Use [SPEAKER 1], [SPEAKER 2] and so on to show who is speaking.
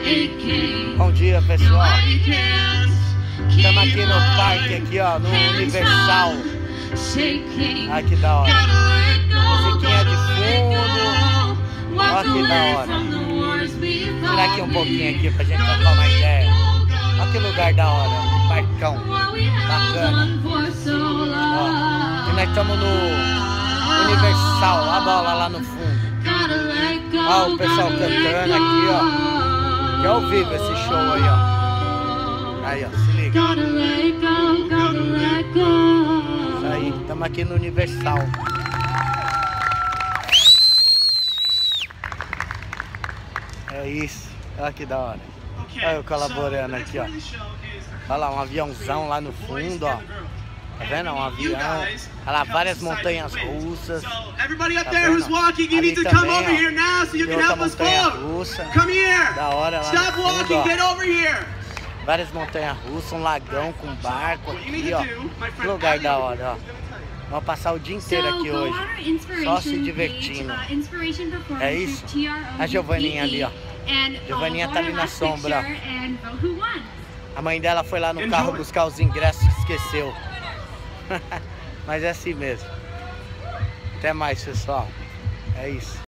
[SPEAKER 1] Bom dia, pessoal. Estamos aqui no parque, aqui, ó, no Universal. Ai, que da hora. Musiquinha de fundo. Olha que da hora. Vou tirar aqui um pouquinho aqui pra gente trocar uma ideia. Olha que lugar da hora, um parcão bacana. Ó, e nós estamos no Universal, a bola lá no fundo. Olha o pessoal cantando aqui, ó. Que é ao vivo esse show aí, ó. Aí, ó, se liga. Isso aí, estamos aqui no Universal. É isso, olha que da hora. Olha eu colaborando aqui, ó. Olha lá, um aviãozão lá no fundo, ó. Tá vendo? Um avião. Olha lá, várias montanhas russas. Tá vendo? Ali também, ó. Outra montanha russa. Da hora lá no fundo, ó. Várias montanhas russas, um lagão com barco aqui, ó. Que lugar da hora, ó. Vamos passar o dia inteiro aqui hoje, só se divertindo. É isso? A Giovaninha ali, ó. Giovaninha tá ali na sombra, ó. A mãe dela foi lá no carro buscar os ingressos e esqueceu. Mas é assim mesmo. Até mais, pessoal. É isso.